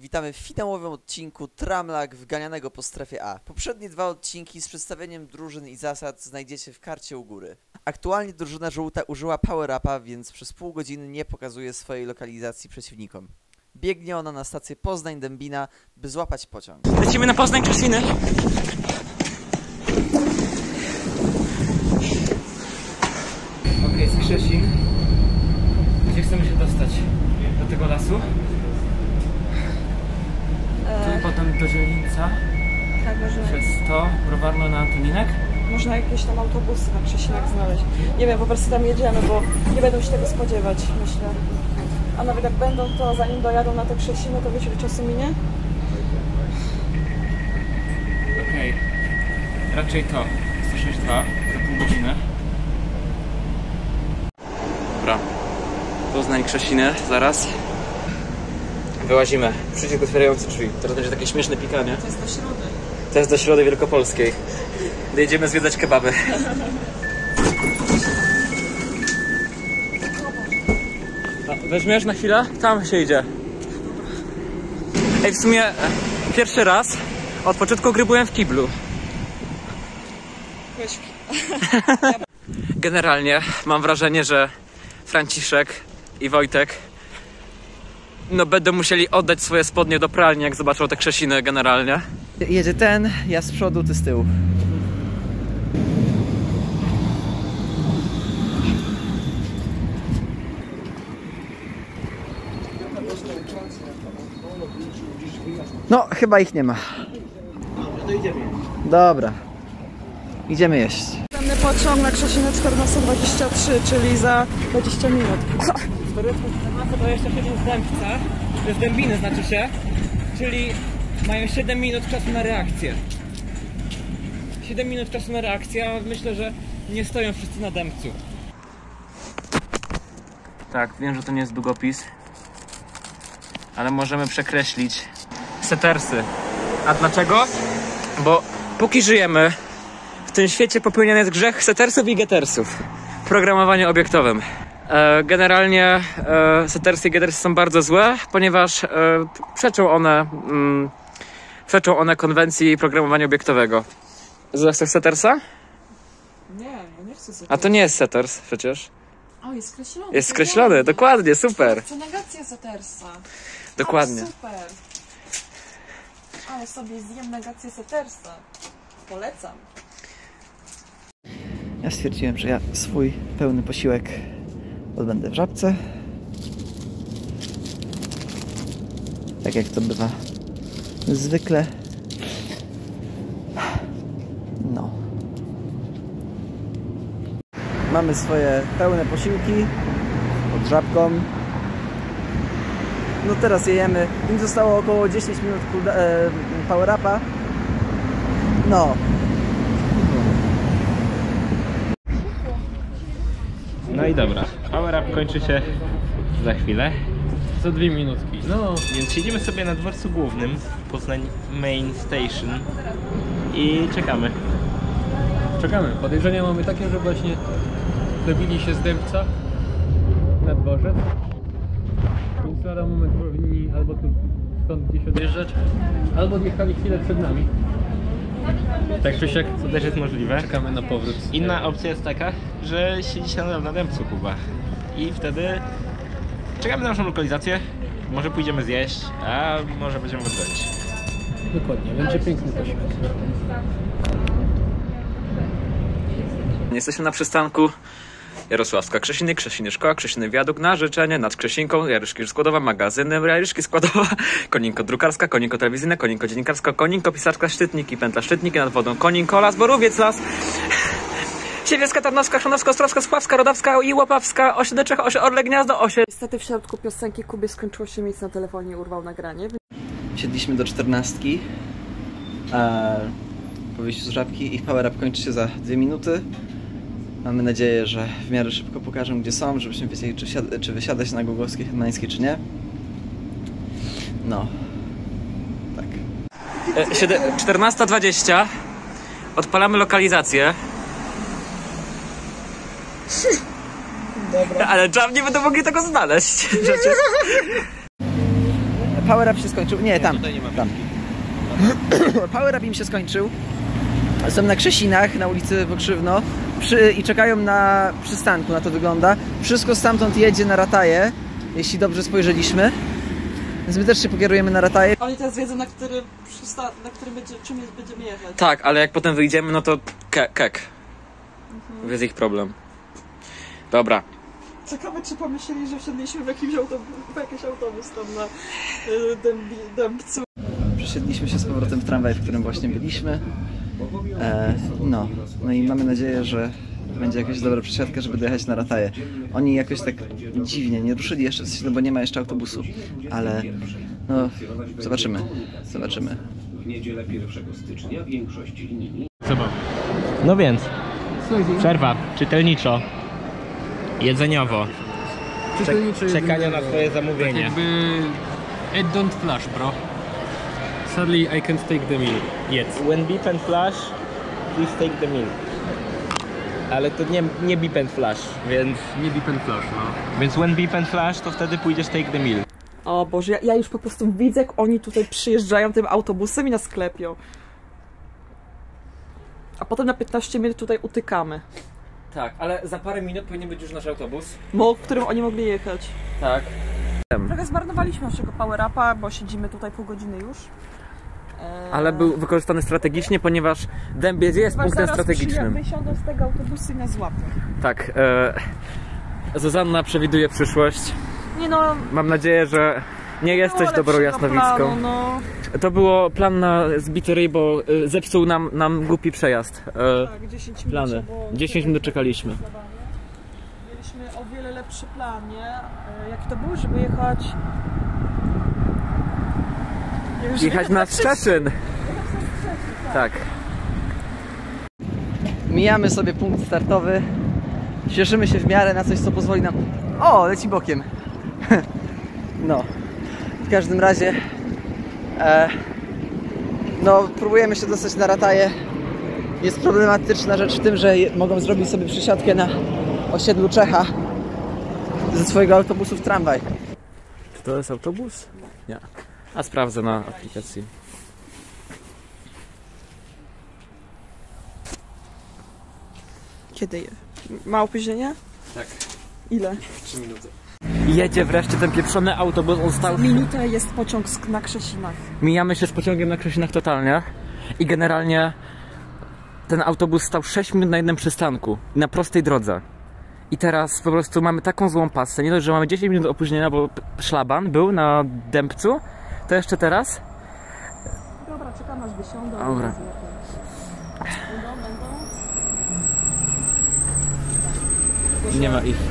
Witamy w finałowym odcinku Tramlag wganianego po strefie A. Poprzednie dwa odcinki z przedstawieniem drużyn i zasad znajdziecie w karcie u góry. Aktualnie drużyna żółta użyła power-upa, więc przez pół godziny nie pokazuje swojej lokalizacji przeciwnikom. Biegnie ona na stację Poznań-Dębina, by złapać pociąg. Lecimy na Poznań Krzesiny. Okej, z Krzesin. Gdzie chcemy się dostać? Do tego lasu? Tu i potem do Zielińca. Tak, możemy. Przez to, Browarno na Antoninek. Można jakieś tam autobusy na Krzesinach znaleźć. Nie wiem, po prostu tam jedziemy, bo nie będą się tego spodziewać, myślę. A nawet jak będą, to zanim dojadą na te Krzesiny, to wiecie, ile czasu minie? Okej. Raczej to. 106.2 za pół godziny. Dobra. Poznań Krzesiny, zaraz. Wyłazimy. Przycisk otwierający drzwi. Teraz będzie takie śmieszne pikanie. To jest do środy. To jest do Środy Wielkopolskiej. Jedziemy zwiedzać kebaby. A, weźmiesz na chwilę? Tam się idzie. Ej, w sumie pierwszy raz od początku gry byłem w kiblu. Generalnie mam wrażenie, że Franciszek i Wojtek będą musieli oddać swoje spodnie do pralni, jak zobaczą te Krzesiny generalnie. Jedzie ten, ja z przodu, ty z tyłu. No, chyba ich nie ma. Dobra. Idziemy jeść. Następny pociąg na Krzesinę 14:23, czyli za 20 minut. To jeszcze siedzą z Dębca, z Dębiny znaczy się, czyli mają 7 minut czasu na reakcję. 7 minut czasu na reakcję, a myślę, że nie stoją wszyscy na Dębcu. Tak, wiem, że to nie jest długopis, ale możemy przekreślić setersy. A dlaczego? Bo póki żyjemy, w tym świecie popełniany jest grzech setersów i getersów w programowaniu obiektowym. Generalnie setersy i getersy są bardzo złe, ponieważ przeczą one konwencji programowania obiektowego. Chcesz setersa? Nie, ja nie chcę sobie. A to nie jest seters przecież. O, jest skreślony. Jest skreślony, dokładnie, super. To negacja setersa. Dokładnie. Ale super. Ale sobie zjem negację setersa. Polecam. Ja stwierdziłem, że ja swój pełny posiłek odbędę w Żabce. Tak jak to bywa zwykle. No. Mamy swoje pełne posiłki pod Żabką. No teraz jemy. Im zostało około 10 minut power-upa. No. No i dobra, power up kończy się za chwilę. Za 2 minutki. No, Więc siedzimy sobie na dworcu głównym Poznań Main Station i czekamy. czekamy. Podejrzenia mamy takie, że właśnie dobili się z Dębca na dworzec. Więc lada moment powinni albo tu stąd gdzieś odjeżdżać, albo odjechali chwilę przed nami. Tak czy siak, to też jest możliwe. Czekamy na powrót. Inna opcja jest taka, że siedzi się na Dębcu Kuba. I wtedy czekamy na naszą lokalizację. Może pójdziemy zjeść, a może będziemy odwiedzić. Dokładnie, będzie piękny posiłek. Jesteśmy na przystanku Jarosławska Krzesiny, Krzesiny Szkoła, Krzesiny Wiaduk, na życzenie nad Krzesinką, Jaryszki Składowa, magazyny, Jaryszki Składowa, Koninko Drukarska, Koninko Telewizyjne, Koninko Dziennikarska, Koninko Pisarska, Szczytniki, Pętla Szczytniki nad wodą, Koninko Las, Borowiec Las, Siewierska, Tarnowska, Szanowska, Ostrowska, Spławska, Rodawska i Łapawska, Osiedleczek, Orle Gniazdo, Niestety w środku piosenki Kubie skończyło się miejsce na telefonie i urwał nagranie. Siedliśmy do 14. Po wyjściu z Żabki. Ich power-up kończy się za 2 minuty. Mamy nadzieję, że w miarę szybko pokażę, gdzie są, żebyśmy wiedzieli, czy wysiadać na Głogowskiej, Hetmańskiej, czy nie. No. Tak. 14:20. Odpalamy lokalizację. Dobra. Ale Jam nie będą mogli tego znaleźć. Power up się skończył. Nie, tam. Tutaj nie ma Tam. Power up im się skończył. Są na Krzesinach, na ulicy Pokrzywno i czekają na przystanku, na to wygląda. Wszystko stamtąd jedzie na Rataje, jeśli dobrze spojrzeliśmy. Więc my też się pokierujemy na Rataje. Oni teraz wiedzą, na którym będziemy jechać. Tak, ale jak potem wyjdziemy, no to kek. Jest ich problem. Dobra. Ciekawe, czy pomyśleli, że wsiedliśmy w jakiś autobus tam na Dębcu. Przesiedliśmy się z powrotem w tramwaj, w którym właśnie byliśmy. No i mamy nadzieję, że będzie jakaś dobra przesiadka, żeby dojechać na Rataje. Oni jakoś tak dziwnie nie ruszyli jeszcze, no bo nie ma jeszcze autobusu, ale no zobaczymy. W niedzielę 1 stycznia większość linii. No więc, przerwa, czytelniczo, jedzeniowo, czekania na twoje zamówienie. Jakby... It don't flash, bro. Sadly, I can't take the meal yet. When beep and flash, please take the meal. Ale to nie beep and flash, więc... Nie deep and flash, no. Więc when beep and flash, to wtedy pójdziesz take the meal. O Boże, ja już po prostu widzę, jak oni tutaj przyjeżdżają tym autobusem i nas klepią. A potem na 15 minut tutaj utykamy. Tak, ale za parę minut powinien być już nasz autobus. Którym oni mogli jechać. Tak. Trochę zmarnowaliśmy naszego power-upa, bo siedzimy tutaj pół godziny już. Ale był wykorzystany strategicznie, ponieważ Dębiec jest punktem strategicznym. Wysiądą z tego autobusu i nas złapią. Tak. Zuzanna przewiduje przyszłość. Nie no... Mam nadzieję, że nie jesteś dobrą jasnowicką. Planu, no. To było plan na zbity ryj, bo zepsuł nam głupi przejazd. Tak, 10 minut. Plany. 10 minut czekaliśmy. Mieliśmy o wiele lepszy plan, nie? Jaki to był, żeby jechać... Jechać na Szczecin. Tak. Mijamy sobie punkt startowy. Cieszymy się w miarę na coś, co pozwoli nam... O, leci bokiem. No. W każdym razie... no, próbujemy się dostać na Rataje. Jest problematyczna rzecz w tym, że mogą zrobić sobie przesiadkę na osiedlu Czecha ze swojego autobusu w tramwaj. Czy to jest autobus? Nie. A sprawdzę na aplikacji. Kiedy je? Ma opóźnienie? Tak. Ile? 3 minuty. Jedzie wreszcie ten pieprzony autobus, on stał... Minutę jest pociąg na Krzesinach. Mijamy się z pociągiem na Krzesinach totalnie i generalnie ten autobus stał 6 minut na jednym przystanku na prostej drodze. I teraz po prostu mamy taką złą pasę, nie dość, że mamy 10 minut opóźnienia, bo szlaban był na Dębcu, to jeszcze teraz... Dobra, czekam aż wysiądą. Dobra. Nie ma ich.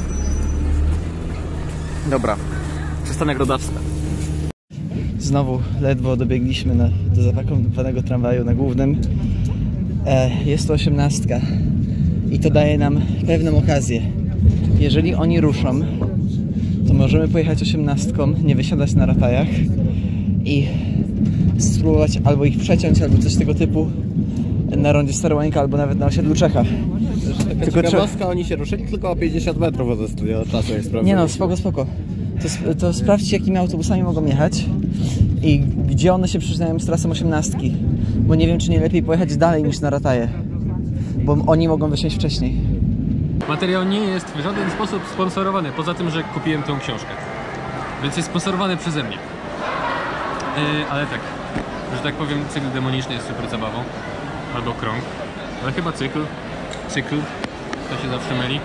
Dobra, przystanek Rodawska. Znowu ledwo dobiegliśmy do zapakowanego tramwaju na głównym. Jest to 18 i to daje nam pewną okazję. Jeżeli oni ruszą, to możemy pojechać 18, nie wysiadać na Ratajach i spróbować albo ich przeciąć, albo coś tego typu na rondzie Starołańka, albo nawet na osiedlu Czecha. Tylko ciekawostka, oni się ruszyli tylko o 50 metrów od studia od czasu, jak sprawdzę. Nie no, spoko. To sprawdźcie, jakimi autobusami mogą jechać i gdzie one się przyczyniają z trasą 18. Bo nie wiem, czy nie lepiej pojechać dalej niż na Rataje, bo oni mogą wysiąść wcześniej. Materiał nie jest w żaden sposób sponsorowany, poza tym, że kupiłem tą książkę. Więc jest sponsorowany przeze mnie. Ale tak, że tak powiem, cykl demoniczny jest super zabawą. Albo krąg. Ale chyba cykl. To się zawsze myli.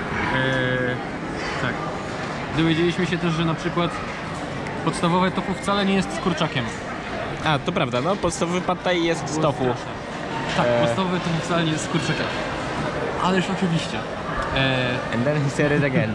Tak. Dowiedzieliśmy się też, że na przykład podstawowe tofu wcale nie jest z kurczakiem. A, to prawda, no podstawowy pad thai jest z tofu. Tak, podstawowe tofu wcale nie jest z kurczakiem. Ależ oczywiście. And then he said it again.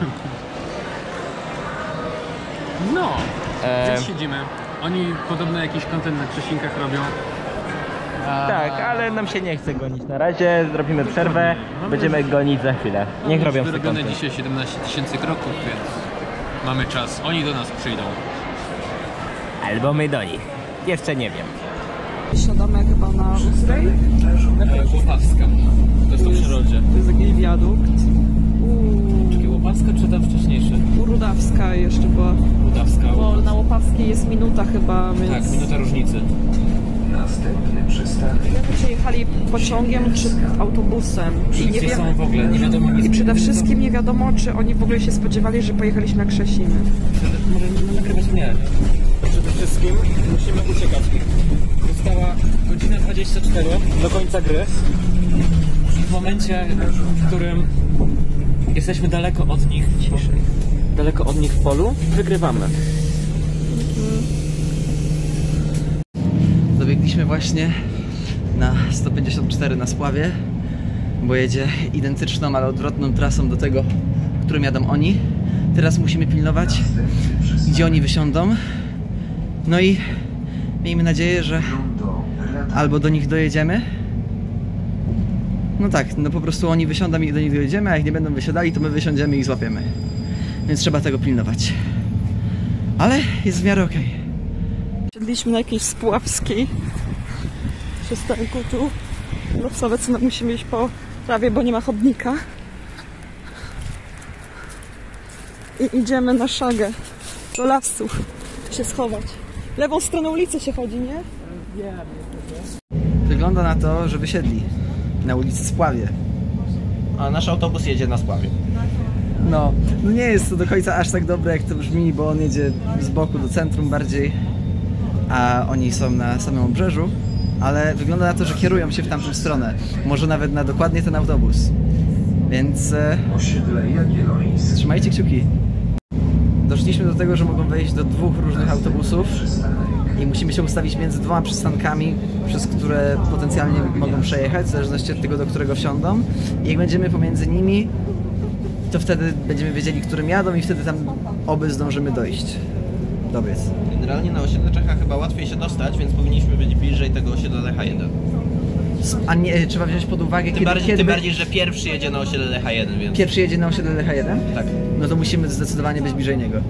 No, więc siedzimy. Oni podobno jakiś content na Krzesinkach robią. Tak, ale nam się nie chce gonić na razie, zrobimy przerwę, będziemy gonić za chwilę. Niech robią sobie wyrobione content. dzisiaj 17 000 kroków, więc mamy czas. Oni do nas przyjdą. Albo my do nich. Jeszcze nie wiem. Siadamy chyba na Ustrej. Łopawska. To jest to w przyrodzie. To jest jakiś wiadukt. Czy Łopawska, czy tam wcześniejszy? Rudawska jeszcze była. Łotawska. Bo na Łopawskiej jest minuta chyba, więc... Tak, minuta różnicy. Następny przystanek. Nie wiem, czy jechali pociągiem, czy autobusem. I nie Gdzie wiem... są w ogóle, nie wiadomo nic. I przede wszystkim nie wiadomo, czy oni w ogóle się spodziewali, że pojechaliśmy na Krzesiny. Może nagrywać nie. Przede wszystkim musimy uciekać. Została godzina 24 do końca gry. I w momencie, w którym jesteśmy daleko od nich, daleko od nich w polu, wygrywamy. Dobiegliśmy właśnie na 154 na Spławie, bo jedzie identyczną, ale odwrotną trasą do tego, którym jadą oni. Teraz musimy pilnować, gdzie oni wysiądą. No i miejmy nadzieję, że albo do nich dojedziemy. No tak, no po prostu oni wysiądą i do nich dojedziemy, a jak nie będą wysiadali, to my wysiądziemy i ich złapiemy. Więc trzeba tego pilnować. Ale jest w miarę okej. Siedliśmy na jakiejś Spławskiej przystanku tu. Losowe, co musimy iść po trawie, bo nie ma chodnika. I idziemy na szagę do lasu się schować. Lewą stroną ulicy się chodzi, nie? Wygląda na to, że wysiedli na ulicy Spławie. A nasz autobus jedzie na Spławie. No nie jest to do końca aż tak dobre, jak to brzmi, bo on jedzie z boku do centrum bardziej, a oni są na samym obrzeżu, ale wygląda na to, że kierują się w tamtą stronę. Może nawet na dokładnie ten autobus. Więc Osiedle Jagiellońskie. trzymajcie kciuki. Doszliśmy do tego, że mogą wejść do 2 różnych autobusów i musimy się ustawić między 2 przystankami, przez które potencjalnie mogą przejechać, w zależności od tego, do którego wsiądą. I jak będziemy pomiędzy nimi, to wtedy będziemy wiedzieli, którym jadą i wtedy tam oby zdążymy dojść. Dobiec. Generalnie na osiedle Czecha chyba łatwiej się dostać, więc powinniśmy być bliżej tego osiedla Lecha 1. A nie, trzeba wziąć pod uwagę, Tym bardziej, że pierwszy jedzie na osiedle Lecha 1, więc... pierwszy jedzie na osiedle Lecha 1? Tak. No to musimy zdecydowanie być bliżej niego.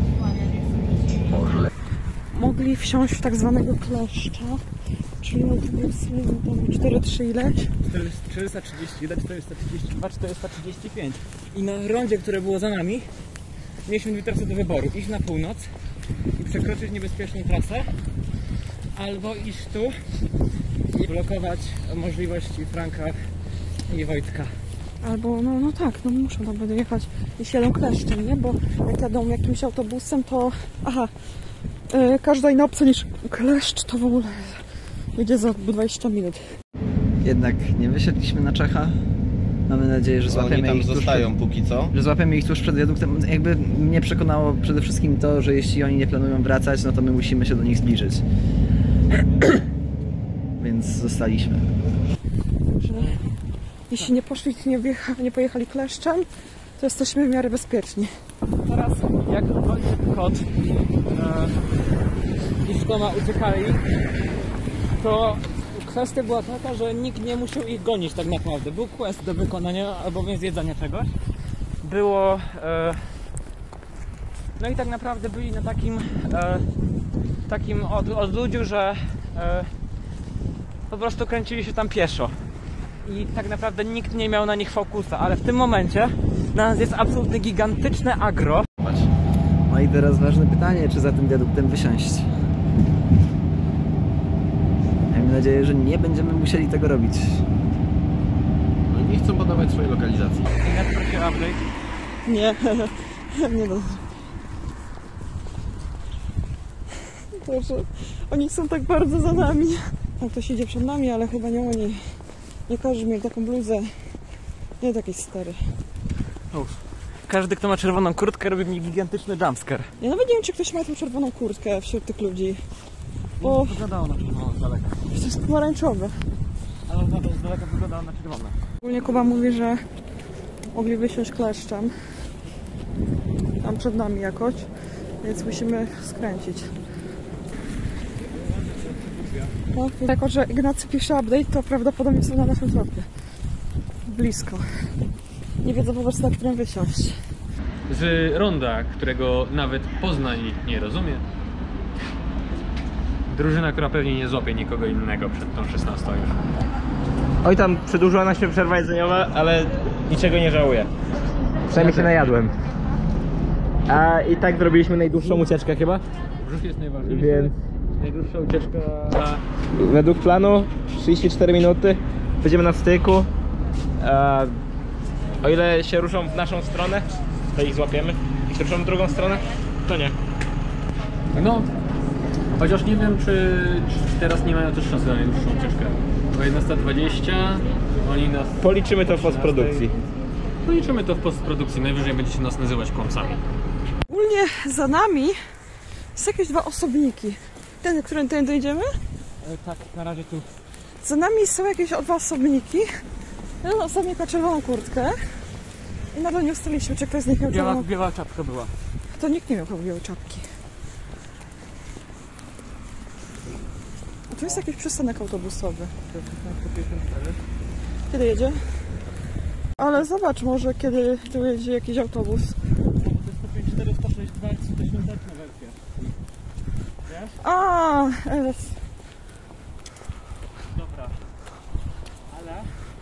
Mogli wsiąść w tak zwanego kleszcza, czyli no powiedzmy tam 4-3 ileś. 431, 432, 435. I na rondzie, które było za nami, mieliśmy 2 trasy do wyboru. Iść na północ i przekroczyć niebezpieczną trasę, albo iść tu i blokować możliwości Franka i Wojtka. Albo, no tak, no muszą tam będą jechać, jeśli jadą kleszczem, nie? Bo jak jadą jakimś autobusem, to... Aha, każda inna opcja niż kleszcz to w ogóle jedzie za 20 minut. Jednak nie wysiedliśmy na Czecha. Mamy nadzieję, że złapiemy Oni tam ich zostają póki co. Że złapiemy ich tuż przed wiaduktem. Jakby mnie przekonało przede wszystkim to, że jeśli oni nie planują wracać, no to my musimy się do nich zbliżyć. Więc zostaliśmy. Że jeśli nie poszli, nie pojechali kleszczem, to jesteśmy w miarę bezpieczni. Teraz jak Wojciech Kot i Sztoma uciekali, to kwestia była taka, że nikt nie musiał ich gonić tak naprawdę. Był quest do wykonania albo zjedzenia czegoś. Było... no i tak naprawdę byli na takim odludziu, że po prostu kręcili się tam pieszo. I tak naprawdę nikt nie miał na nich fokusa, ale w tym momencie na nas jest absolutnie gigantyczne agro. No i teraz ważne pytanie, czy za tym wiaduktem wysiąść? Mam nadzieję, że nie będziemy musieli tego robić. No nie chcą podawać swojej lokalizacji. I na proszę update. Nie, nie no. Boże, oni są tak bardzo za nami. Tam ktoś idzie przed nami, ale chyba nie oni. Nie każdy miał taką bluzę. Nie taki stary. Każdy, kto ma czerwoną kurtkę, robi mi gigantyczny jumpscare. Ja nawet nie wiem, czy ktoś ma tą czerwoną kurtkę wśród tych ludzi. Bo Wyglądało na czerwono z daleka. to jest pomarańczowe. Ale z daleka wyglądało na czerwono. Ogólnie Kuba mówi, że mogli wysiąść kleszczem. Tam przed nami jakoś. Więc musimy skręcić. No, jako że Ignacy pisze update, to prawdopodobnie są na naszym tropie. Blisko. Nie wiedzą po prostu, na którym wysiąść. Z ronda, którego nawet Poznań nie rozumie. Drużyna, która pewnie nie złapie nikogo innego przed tą 16 już. Oj, tam przedłużyła nam się przerwa jedzeniowa, ale niczego nie żałuję. Przynajmniej się najadłem. A i tak zrobiliśmy najdłuższą ucieczkę chyba. Brzuch jest najważniejszy. Więc Najdłuższa ucieczka. według planu 34 minuty. Będziemy na styku. O ile się ruszą w naszą stronę, to ich złapiemy. Jak się ruszą w drugą stronę, to nie. No, chociaż nie wiem, czy teraz nie mają też szansy na najdłuższą ucieczkę. Bo 11:20, oni nas... Policzymy to w postprodukcji. Policzymy to w postprodukcji, najwyżej będziecie nas nazywać kłamcami. Ogólnie za nami są jakieś dwa osobniki. Ten, którym ten dojdziemy? Tak, na razie tu. Za nami są jakieś dwa osobniki. Jeden osobnik ma czerwoną kurtkę. I nadal nie ustaliliśmy, czy ktoś z nich miał czerwoną. Biała czapka była. To nikt nie miał chyba białej czapki. A tu jest jakiś przystanek autobusowy. Kiedy jedzie? Ale zobacz może, kiedy tu jedzie jakiś autobus. 154, 162, to świąteczna wersja. A, Dobra. Ale...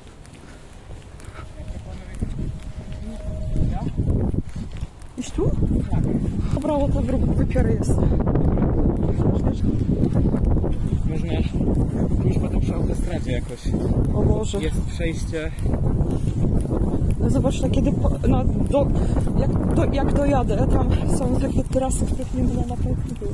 iść tu? Tak. Dobra, bo to wypiory jest. Można pójść potem przy autostradzie jakoś. O Boże. Jest przejście. No zobacz, to kiedy jak dojadę, tam są takie trasy, których nie było na pewno.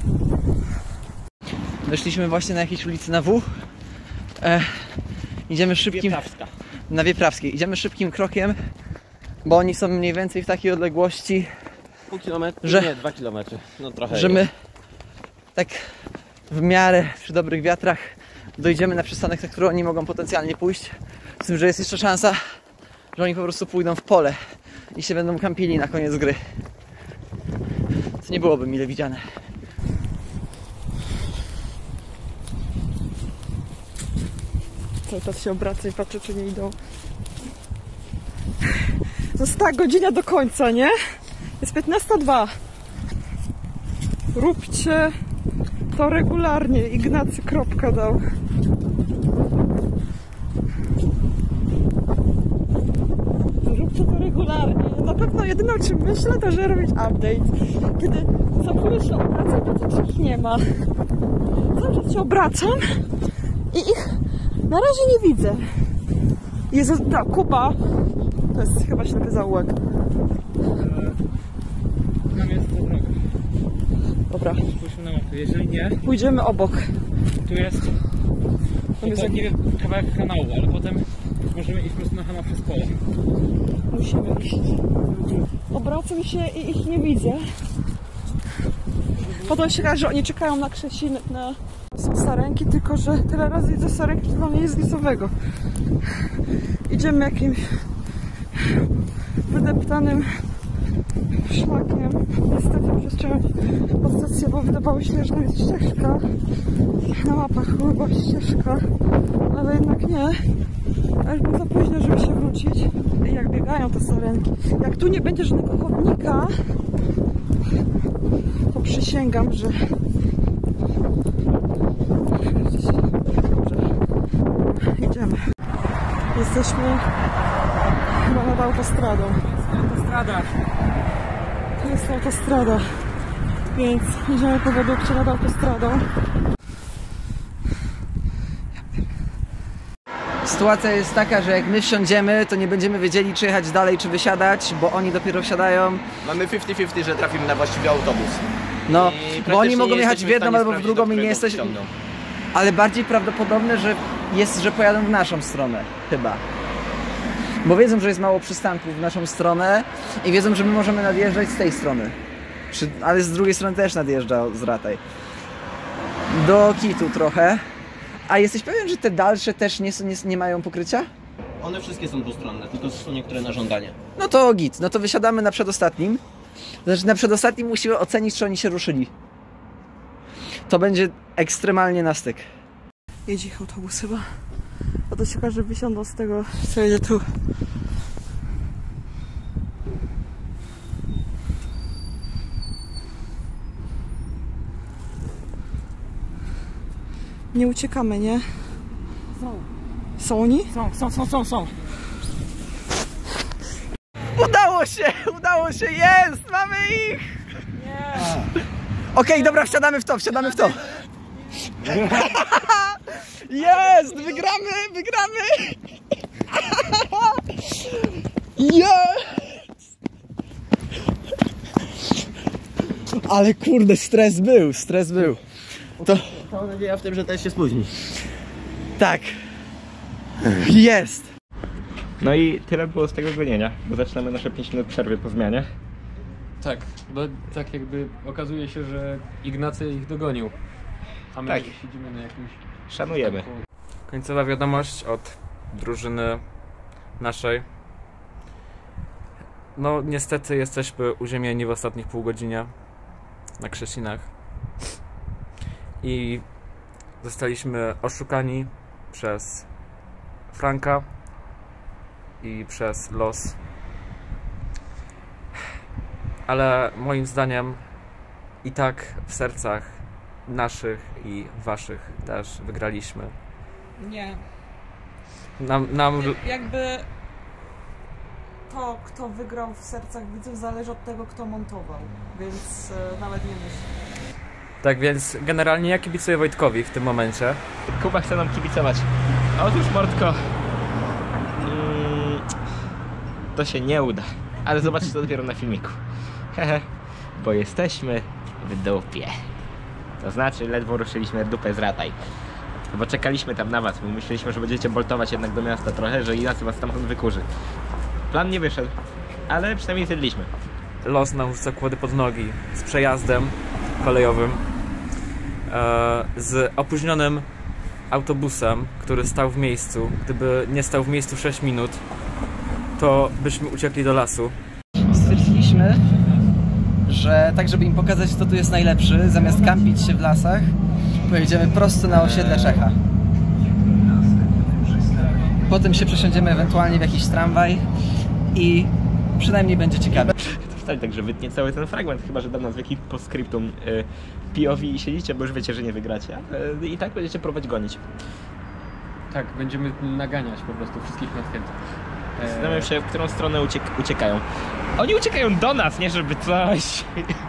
Weszliśmy właśnie na jakiejś ulicy na W. Idziemy szybkim... Na Wieprawskiej. Idziemy szybkim krokiem, bo oni są mniej więcej w takiej odległości, Pół kilometra? Że- Nie, 2 kilometry. No trochę. że my tak w miarę przy dobrych wiatrach dojdziemy na przystanek, na który oni mogą potencjalnie pójść. Z tym, że jest jeszcze szansa, że oni po prostu pójdą w pole i się będą kampili na koniec gry. Co nie byłoby mile widziane. Cały czas się obraca i patrzę, czy nie idą. Została godzina do końca, nie? Jest 15:02. Róbcie to regularnie. Ignacy kropka dał. Róbcie to regularnie. Na pewno jedyną czym myślę, to że robić update. Kiedy całkowicie się obracam, to ich nie ma. Cały czas się obracam i ich na razie nie widzę. Jezu, ta Kuba. To jest chyba ślepy zaułek. Tam jest ta droga. Dobra, Spójrzmy na mapę. Jeżeli nie, pójdziemy obok. tu jest... Tam jest To nie wiem, kawałek kanału, ale potem możemy iść po prostu na Hama przez pole. musimy iść. Obracam się i ich nie widzę. Potem się każe, że oni czekają na Krzesiny, na... Są sarenki, tylko że tyle razy widzę sarenki, to nie jest licowego. Idziemy jakimś wydeptanym szlakiem. Niestety przestrzelam stację, bo wydawało się, że tam jest ścieżka. Na mapach chyba ścieżka, ale jednak nie. A już było za późno, żeby się wrócić. I jak biegają te sarenki. Jak tu nie będzie żadnego chodnika, to przysięgam, że... Idziemy. Jesteśmy chyba nad autostradą. Autostrada. To jest autostrada. Więc idziemy po wiadukcie nad autostradą. Sytuacja jest taka, że jak my wsiądziemy, to nie będziemy wiedzieli, czy jechać dalej, czy wysiadać, bo oni dopiero wsiadają. Mamy 50-50, że trafimy na właściwy autobus. No, I bo oni praktycznie mogą nie jechać w jesteśmy jedną stanie albo w sprawdzić, drugą do i nie którego jesteś... wciągną. Ale bardziej prawdopodobne, że jest, że pojadą w naszą stronę. Chyba. Bo wiedzą, że jest mało przystanków w naszą stronę i wiedzą, że my możemy nadjeżdżać z tej strony. Ale z drugiej strony też nadjeżdża z Rataj. Do Kitu trochę. A jesteś pewien, że te dalsze też nie mają pokrycia? One wszystkie są dwustronne, tylko są niektóre na żądanie. No to git. No to wysiadamy na przedostatnim. Znaczy na przedostatnim musimy ocenić, czy oni się ruszyli. To będzie ekstremalnie na styk. Jedzie ich autobus chyba. A to się okaże, że wysiądą z tego, co jedzie tu. Nie uciekamy, nie? Są oni? Są. Udało Udało się, jest! Mamy ich! Okej, dobra, wsiadamy w to. Jest! Wygramy! Jest! Ale kurde, stres był. Mam nadzieję w tym, że też się spóźni. Tak. Jest! No i tyle było z tego gonienia, bo zaczynamy nasze 5 minut przerwy po zmianie. Tak, bo tak jakby okazuje się, że Ignacy ich dogonił. A my Tak. siedzimy na jakimś... Szanujemy. Końcowa wiadomość od drużyny naszej. No niestety jesteśmy uziemieni w ostatnich pół godzinie na Krzesinach. I zostaliśmy oszukani przez Franka i przez los. Ale moim zdaniem i tak w sercach naszych i waszych też wygraliśmy. Nie. Nam Jakby to, kto wygrał w sercach widzów, zależy od tego, kto montował. Więc nawet nie myślę. tak więc generalnie ja kibicuję Wojtkowi w tym momencie. Kuba chce nam kibicować. Otóż Mordko, to się nie uda. Ale zobaczcie to dopiero na filmiku. Hehe, bo jesteśmy w dupie. To znaczy ledwo ruszyliśmy dupę z rataj. Bo czekaliśmy tam na was, bo myśleliśmy, że będziecie boltować jednak do miasta trochę, że Ignacy was stamtąd wykurzy. Plan nie wyszedł, ale przynajmniej zjedliśmy. Los nam rzuca kłody pod nogi z przejazdem kolejowym, z opóźnionym autobusem, który stał w miejscu. Gdyby nie stał w miejscu 6 minut, to byśmy uciekli do lasu. Stwierdziliśmy, że tak, żeby im pokazać, kto tu jest najlepszy, zamiast kampić się w lasach, pojedziemy prosto na osiedle Czecha. Potem się przesiądziemy ewentualnie w jakiś tramwaj i przynajmniej będzie ciekawe. To wcale tak, że wytnie cały ten fragment, chyba że dam nas w jakiś postscriptum POV i siedzicie, bo już wiecie, że nie wygracie. I tak będziecie próbować gonić. Tak, będziemy naganiać po prostu wszystkich nadchętnych. Zastanawiam się, w którą stronę uciekają. Oni uciekają do nas, nie żeby coś.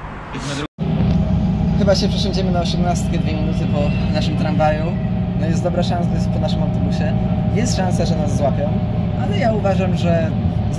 Chyba się przesiądziemy na 18 2 minuty po naszym tramwaju. No jest dobra szansa, jest po naszym autobusie. Jest szansa, że nas złapią, ale ja uważam, że...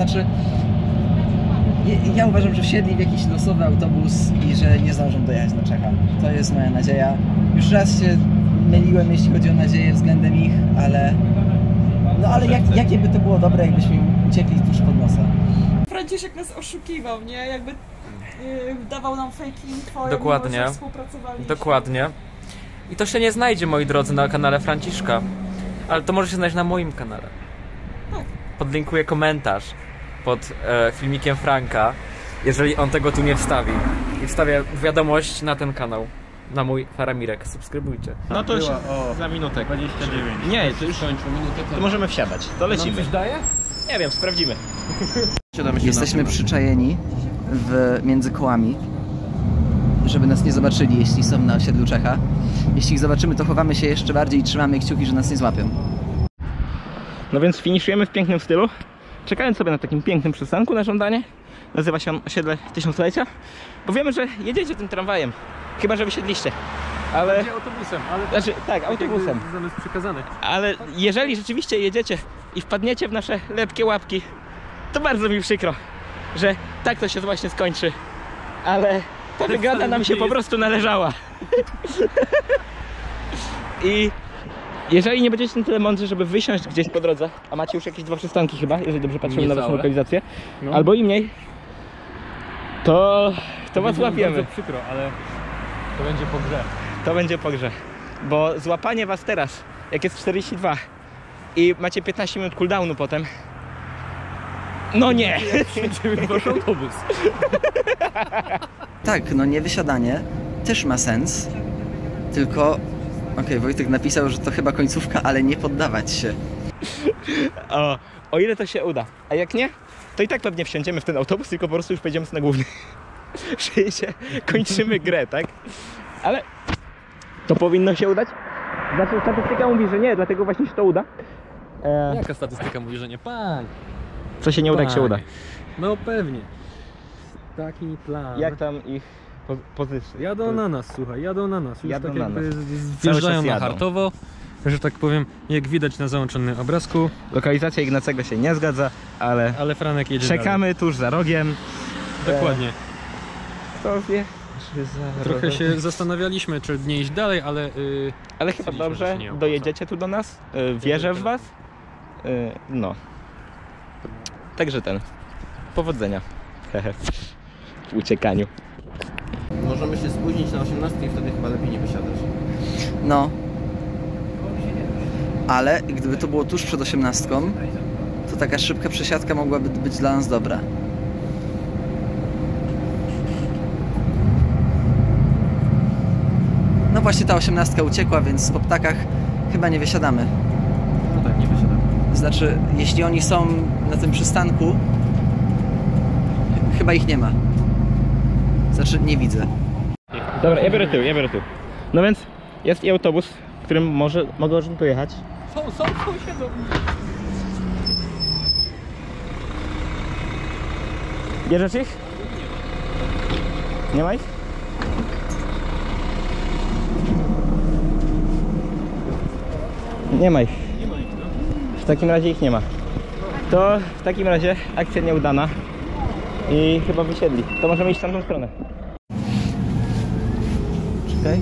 Ja uważam, że wsiedli w jakiś losowy autobus i że nie zdążą dojechać do Czecha. To jest moja nadzieja. Już raz się myliłem, jeśli chodzi o nadzieję względem ich, ale... No ale jakie by to było dobre, jakbyśmy im uciekli tuż pod nosem. Franciszek nas oszukiwał, nie? Jakby dawał nam fake info, Dokładnie. mimo że współpracowaliśmy. Dokładnie. I to się nie znajdzie, moi drodzy, na kanale Franciszka. Ale to może się znaleźć na moim kanale. Tak. Podlinkuję komentarz pod filmikiem Franka, jeżeli on tego tu nie wstawi. I wstawię wiadomość na ten kanał. Na mój Faramirek. Subskrybujcie. No to już za minutę. 29. Nie, to już Kończą minutę to możemy wsiadać. To lecimy. Nam coś daje? Nie wiem, sprawdzimy. Jesteśmy przyczajeni między kołami, żeby nas nie zobaczyli, jeśli są na osiedlu Czecha. Jeśli ich zobaczymy, to chowamy się jeszcze bardziej i trzymamy kciuki, że nas nie złapią. No więc finiszujemy w pięknym stylu, czekając sobie na takim pięknym przystanku na żądanie. Nazywa się on osiedle Tysiąclecia, bo wiemy, że jedziecie tym tramwajem, chyba że wysiedliście. Ale... Będzie autobusem, ale Znaczy, tak, autobusem. Zamysł przekazany. Ale jeżeli rzeczywiście jedziecie i wpadniecie w nasze lepkie łapki, to bardzo mi przykro, że tak to się właśnie skończy. Ale ta wygrana nam się po prostu należała. I jeżeli nie będziecie na tyle mądrzy, żeby wysiąść gdzieś po drodze, a macie już jakieś 2 przystanki chyba, jeżeli dobrze patrzymy na waszą lokalizację, No. albo i mniej, to was będzie łapiemy. bardzo przykro, ale to będzie po grze. To będzie po grze. Bo złapanie was teraz, jak jest 42 i macie 15 minut cooldownu potem, no nie! Będziemy wasz autobus. Tak, no niewysiadanie też ma sens, tylko... Okej, Wojtek napisał, że to chyba końcówka, ale nie poddawać się. O ile to się uda, a jak nie, to i tak pewnie wsiądziemy w ten autobus, tylko po prostu już pojedziemy na główny. Czyli się kończymy grę, tak? Ale to powinno się udać. Znaczy statystyka mówi, że nie, dlatego właśnie się to uda. Jaka statystyka mówi, że nie? Pan! Co się nie uda, jak się uda. No pewnie. Taki plan. Jak tam ich pozycja? Jadą na nas, słuchaj, jadą na nas. Już Jadą tak na jakby nas. wjeżdżają Cały czas na jadą. Hartowo, że tak powiem, jak widać na załączonym obrazku. Lokalizacja Ignacego się nie zgadza, ale Franek jedzie czekamy tuż za rogiem. dalej. Dokładnie. Kto wie? Trochę się zastanawialiśmy, czy nie iść dalej, ale... Ale chyba stwierdziliśmy, dobrze, że się nie opłaca. dojedziecie tu do nas. Wierzę w was. No. Także powodzenia. Hehe. W uciekaniu. Możemy się spóźnić na 18 i wtedy chyba lepiej nie wysiadać. No. Ale gdyby to było tuż przed 18, to taka szybka przesiadka mogłaby być dla nas dobra. No właśnie ta 18 uciekła, więc po ptakach chyba nie wysiadamy. No tak, nie wysiadamy. Znaczy, jeśli oni są na tym przystanku, chyba ich nie ma. Znaczy, nie widzę. Dobra, ja biorę tył. No więc jest i autobus, którym mogą tu jechać. Są, siedzą. Bierzesz ich? Nie ma ich? Nie ma ich. W takim razie ich nie ma. To w takim razie akcja nieudana i chyba wysiedli. To możemy iść w tamtą stronę. Czekaj.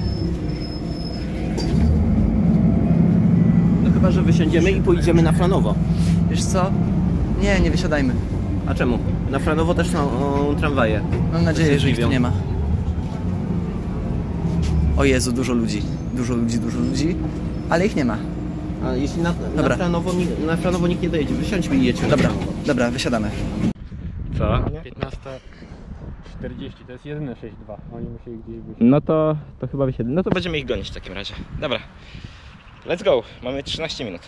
No chyba, że wysiądziemy i pojedziemy na Franowo. Wiesz co? Nie wysiadajmy. A czemu? Na Franowo też są tramwaje. Mam nadzieję, że ich tu dziwią. nie ma. O Jezu, dużo ludzi. Dużo ludzi. Ale ich nie ma. A jeśli Dobra. na Franowo nikt nie dojedzie, wysiądźmy i jedźmy. Dobra, wysiadamy. Co? 15:40, to jest jedyne 6:2. Oni musieli gdzieś być. No to chyba wysiedli. No to będziemy ich gonić w takim razie. Dobra. Let's go. Mamy 13 minut.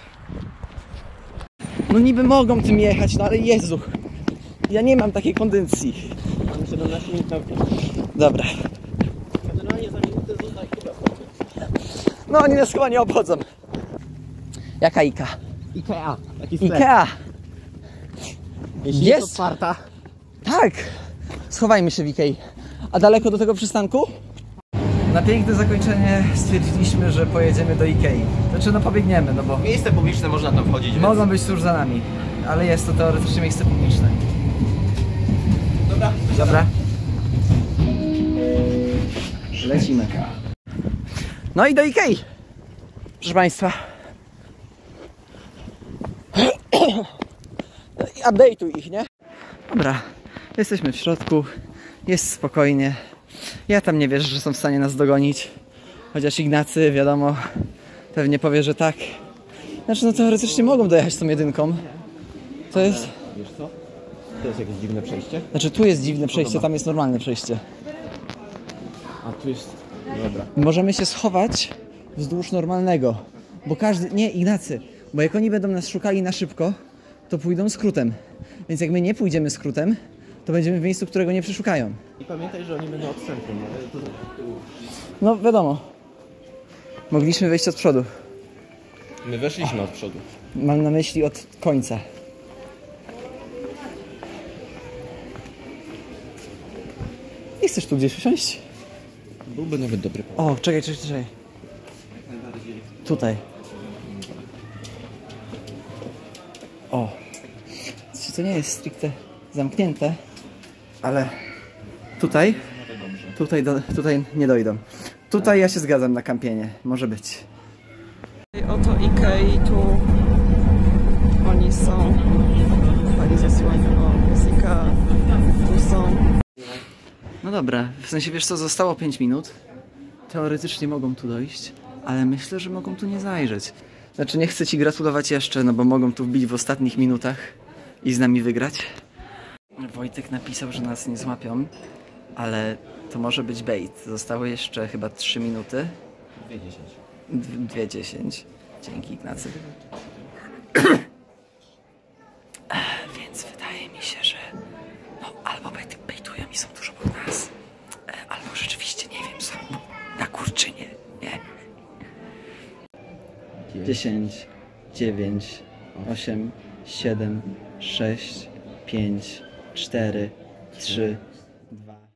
No niby mogą tym jechać, no ale Jezu. Ja nie mam takiej kondycji. Mamy 17 minut na... Dobra. Generalnie za minutę tutaj chyba. No oni nas chyba nie obchodzą. Jaka Ika? Ikea. Taki sklep. Ikea! Jeśli Jest? jest otwarta. Tak! Schowajmy się w Ikei. A daleko do tego przystanku? Na piękne zakończenie stwierdziliśmy, że pojedziemy do Ikei. Znaczy no pobiegniemy, no bo Miejsce publiczne, można tam wchodzić. Więc... mogą być tuż za nami. Ale jest to teoretycznie miejsce publiczne. Dobra. Lecimy. No i do Ikei. Proszę Państwa. Update'uj ich, nie? Dobra. Jesteśmy w środku. Jest spokojnie. Ja tam nie wierzę, że są w stanie nas dogonić. Chociaż Ignacy, wiadomo, pewnie powie, że tak. Znaczy, no teoretycznie mogą dojechać z tą jedynką. To jest... Wiesz co? To jest jakieś dziwne przejście. Znaczy, tu jest dziwne przejście, tam jest normalne przejście. A tu jest... Dobra. Możemy się schować wzdłuż normalnego. Bo każdy... Nie, Ignacy. Bo jak oni będą nas szukali na szybko, to pójdą skrótem. Więc jak my nie pójdziemy skrótem, to będziemy w miejscu, którego nie przeszukają. I pamiętaj, że oni będą od centrum. No, wiadomo. Mogliśmy wejść od przodu. My weszliśmy od przodu. Mam na myśli od końca. Nie chcesz tu gdzieś usiąść? Byłby nawet dobry pomysł. O, czekaj. Tutaj. O. To nie jest stricte zamknięte, ale tutaj nie dojdą. Tutaj ja się zgadzam na kampienie. Może być. Oto Ikei, tu oni są. Pani zasłania, o, jest Ikea, tu są. No dobra, w sensie wiesz co, zostało 5 minut. Teoretycznie mogą tu dojść, ale myślę, że mogą tu nie zajrzeć. Znaczy nie chcę ci gratulować jeszcze, no bo mogą tu wbić w ostatnich minutach i z nami wygrać. Wojtek napisał, że nas nie złapią, ale to może być bait. Zostały jeszcze chyba 3 minuty. 2:10. Dzięki, Ignacy. Więc wydaje mi się, że no albo baitują i są dużo pod nas, albo rzeczywiście, nie wiem, są na kurczynie, nie? 10, 9, 8, 7, 6, 5, 4, 3, 2.